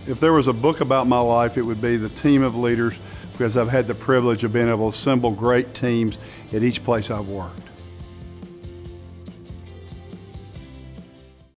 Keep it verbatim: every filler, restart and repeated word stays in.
If there was a book about my life, it would be The Team of Leaders, because I've had the privilege of being able to assemble great teams at each place I've worked.